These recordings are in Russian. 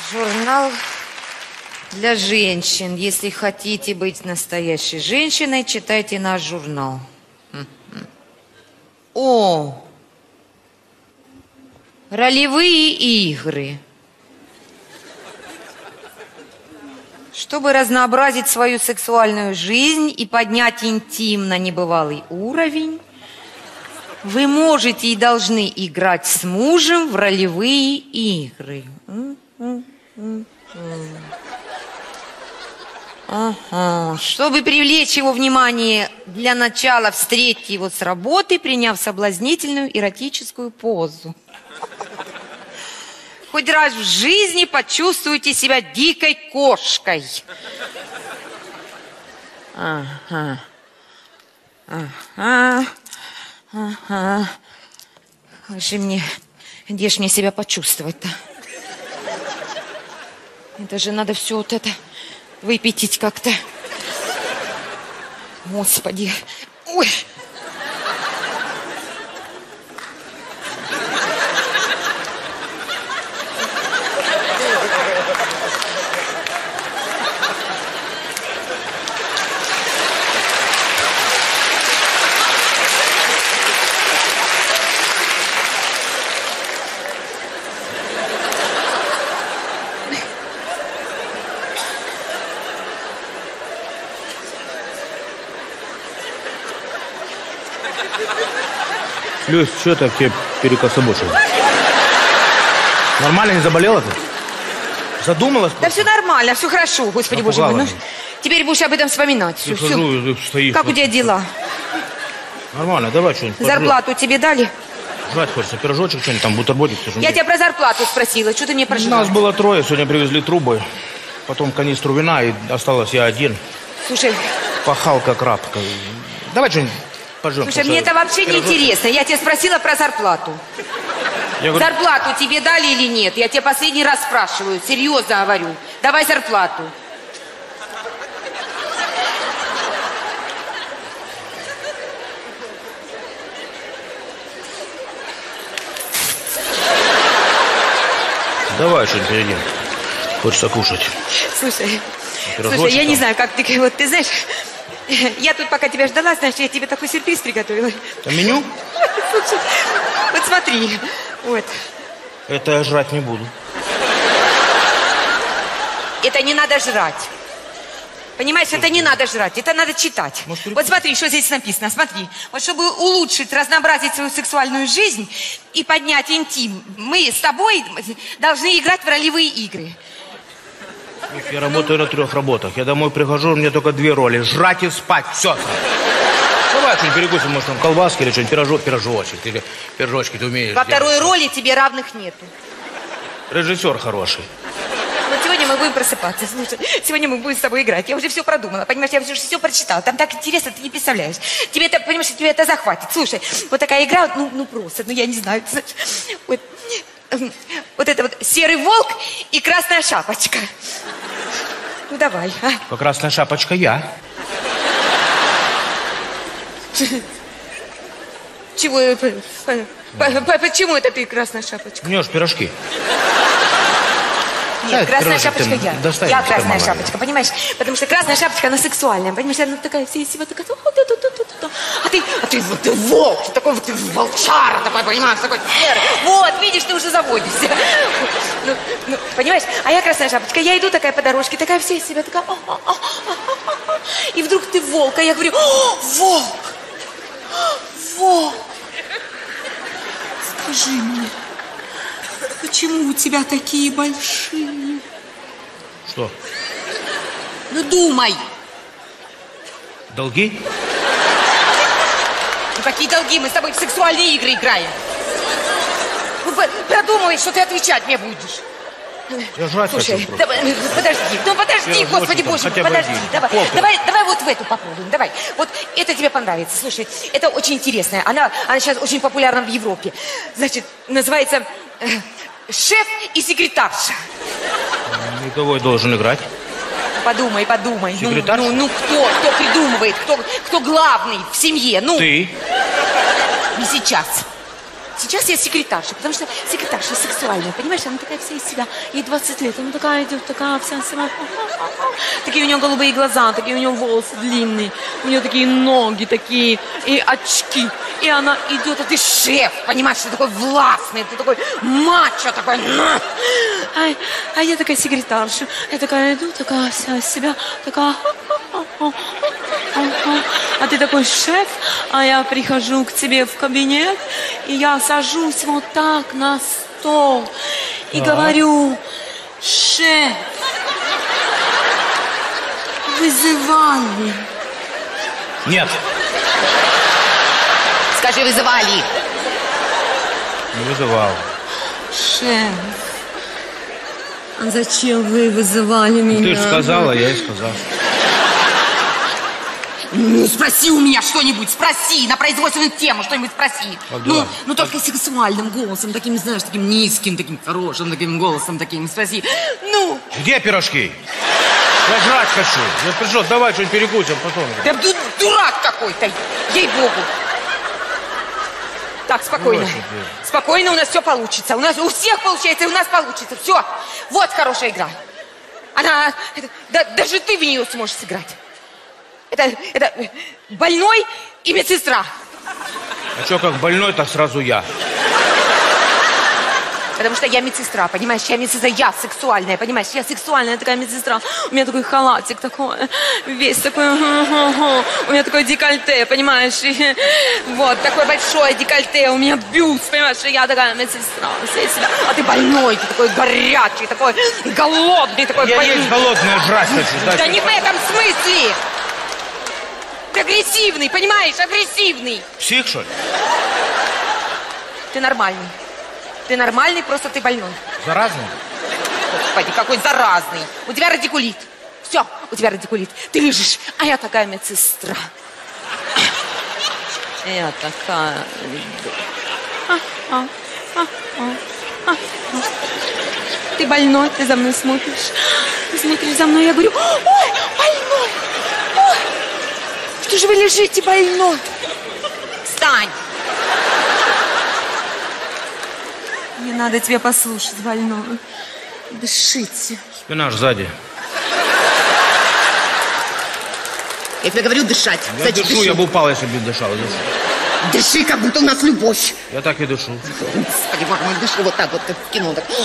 Журнал для женщин. Если хотите быть настоящей женщиной, читайте наш журнал. О! Ролевые игры. Чтобы разнообразить свою сексуальную жизнь и поднять интим на небывалый уровень, вы можете и должны играть с мужем в ролевые игры. Ага. Чтобы привлечь его внимание, для начала встретьте его с работы, приняв соблазнительную эротическую позу. Хоть раз в жизни почувствуйте себя дикой кошкой. Ага. Ага. Ага. Где ж мне себя почувствовать-то? Это же надо все вот это выпятить как-то. Господи. Ой. Люсь, что так тебе перекособочило? Нормально, не заболела ты? Задумалась? Да все нормально, все хорошо, Господи Боже мой. Ну, теперь будешь об этом вспоминать. Все, все. Стоишь, как у тебя дела? Нормально, давай что-нибудь. Зарплату тебе дали? Жрать хочется, пирожочек, что-нибудь там, бутербродик. Я тебя про зарплату спросила, что ты мне прожила? Нас было 3, сегодня привезли трубы, потом канистру вина, и осталось я один. Слушай. Пахал как раб. Давай что-нибудь. Пожалуйста. Слушай, мне это вообще не интересно. Я тебя спросила про зарплату. Зарплату тебе дали или нет? Я тебя последний раз спрашиваю. Серьезно говорю. Давай зарплату. Давай что-нибудь перейдем. Хочется кушать. Слушай, я не знаю, как ты... Вот ты знаешь... Я тут пока тебя ждала, знаешь, я тебе такой сюрприз приготовила. А меню? Слушай, вот смотри. Вот. Это я жрать не буду. Это не надо жрать. Понимаешь, это не надо жрать, это надо читать. Вот смотри, что здесь написано, смотри. Вот чтобы улучшить, разнообразить свою сексуальную жизнь и поднять интим, мы с тобой должны играть в ролевые игры. Я работаю на 3 работах. Я домой прихожу, у меня только 2 роли. Жрать и спать. Все. Давай что-нибудь перекусим, может, там колбаски или что-нибудь, пирожочек. Или пирожочки ты умеешь Во второй роли тебе равных нету. Режиссер хороший. Вот сегодня мы будем просыпаться. Слушай, сегодня мы будем с тобой играть. Я уже все продумала, понимаешь, я уже все прочитала. Там так интересно, ты не представляешь. Тебе это, понимаешь, тебе это захватит. Слушай, вот такая игра, ну просто, я не знаю. Вот это вот серый волк и красная шапочка. Ну давай, а? Красная шапочка я. Чего? Почему это ты красная шапочка? Мнешь пирожки. Нет, красная шапочка я. Я красная шапочка, понимаешь? Потому что красная шапочка, она сексуальная, понимаешь? Она такая вся из себя такая... А ты волк, такой вот волчара, такой, понимаешь, такой серый. Вот, видишь, ты уже заводишься. Ну, понимаешь? А я красная шапочка, я иду такая по дорожке, такая вся из себя, такая... И вдруг ты волк, а я говорю, волк, волк. Скажи мне, почему у тебя такие большие? Что? Ну, думай. Долги? Ну, какие долги? Мы с тобой в сексуальные игры играем. Ну, продумывай, что ты отвечать мне будешь. Я жрать Слушай, хочу подожди, Господи Боже, подожди. Давай вот в эту попробуем, давай. Вот это тебе понравится. Слушай, это очень интересная. Она сейчас очень популярна в Европе. Значит, называется «Шеф и секретарша». И кого я должен играть? Подумай. Секретарша? Ну, кто придумывает, кто главный в семье, ну. Ты? Не сейчас. сейчас я секретарша, потому что секретарша сексуальная, понимаешь? Она такая вся из себя, ей 20 лет, она такая идет, такая вся сама. Такие у нее голубые глаза, такие у нее волосы длинные, у нее такие ноги такие, и очки. И она идет, а ты шеф, понимаешь, ты такой властный, ты такой мачо, такой. А я такая секретарша, я такая иду, такая вся из себя, такая. А ты такой шеф, а я прихожу к тебе в кабинет, и я сажусь вот так на стол и говорю: шеф, вызывали. Нет. Скажи, вызывали. Не вызывал. Шеф, а зачем вы вызывали меня? Ты же сказала, я и сказал. Ну, спроси у меня что-нибудь, спроси, на производственную тему что-нибудь спроси. Ну, только сексуальным голосом, таким, знаешь, таким низким, таким хорошим, таким голосом, таким, спроси. Ну. Где пирожки? Я жрать хочу. Я пришел, давай что-нибудь перекусим потом. Да дурак какой-то, ей-богу. Так, спокойно. Спокойно, у нас все получится. У нас у всех получается, и у нас получится. Все. Вот хорошая игра. Она, даже ты в нее сможешь сыграть. Это больной и медсестра. А что, как больной, так сразу я. Потому что я медсестра, понимаешь? Я медсестра, я сексуальная, понимаешь? Я сексуальная такая медсестра. У меня такой халатик такой, весь такой, у меня такое декольте, понимаешь? И вот, такое большое декольте, у меня бюст, понимаешь? Я такая медсестра, все себя. А ты больной, ты такой горячий, такой голодный, такой я больной. есть голодный, жрать хочу. Да не в этом смысле. Ты агрессивный, понимаешь? Агрессивный. Псих, что ли? Ты нормальный. Ты нормальный, просто ты больной. Заразный? Господи, какой заразный. У тебя радикулит. Все, у тебя радикулит. Ты лежишь, а я такая медсестра. Я такая... Ты больной, ты за мной смотришь. Ты смотришь за мной, я говорю: ой, больной. Ой, что же вы лежите больной? Встань. Не надо тебя послушать, больной. Дышите. Спина ж сзади. Я тебе говорю дышать. Я дышу, дыши. Я бы упал, если бы дышал. Дыши, как будто у нас любовь. Я так и дышу. Господи, боже мой, дышу вот так вот, как в кино. Так.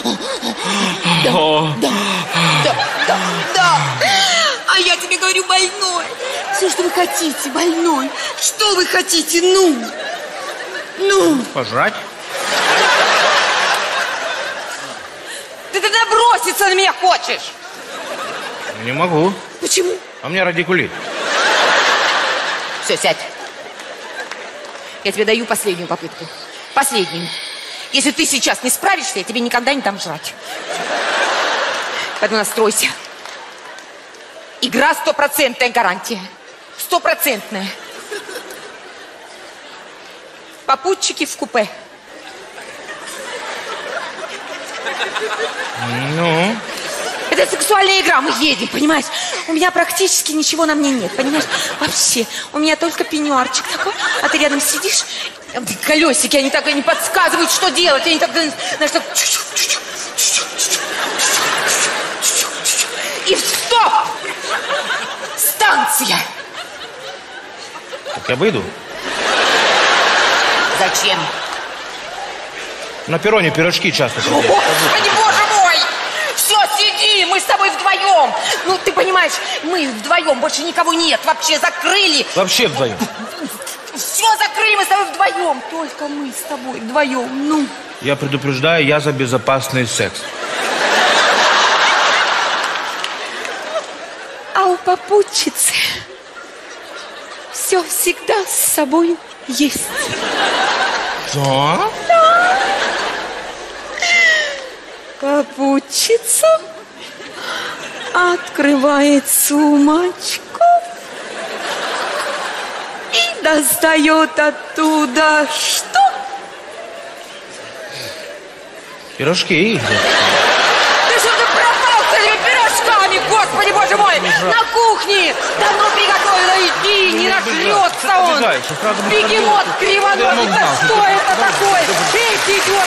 Да. А я тебе говорю, больной. Все, что вы хотите, больной. Что вы хотите, ну? Пожрать? Ты наброситься на меня хочешь? Не могу. Почему? А у меня радикулит. Все, сядь. Я тебе даю последнюю попытку. Последнюю. Если ты сейчас не справишься, я тебе никогда не дам жрать. Поэтому настройся. Игра 100% гарантия. 100%. Попутчики в купе. Ну? Это сексуальная игра, мы едем, понимаешь? У меня практически ничего на мне нет, понимаешь? Вообще, у меня только пеньюарчик такой, а ты рядом сидишь, колесики, они так и не подсказывают, что делать, они так, знаешь, так... И стоп! Станция! Так я выйду? Зачем? На перроне пирожки часто продают. Господи, боже мой! Все, сиди, мы с тобой вдвоем. Ну, ты понимаешь, мы вдвоем, больше никого нет. Вообще закрыли. Вообще вдвоем. Все закрыли, мы с тобой вдвоем. Только мы с тобой вдвоем, ну. Я предупреждаю, я за безопасный секс. А у попутчицы все всегда с собой есть. Что? Попутчица открывает сумочку и достает оттуда что? Пирожки. Ты что, ты пропал с этими пирожками? кулачками, господи, боже мой, на кухне. Давно приготовила, иди, не нашрется он. Бегемот кривоногий, да что это такое? Эй, ты идиот!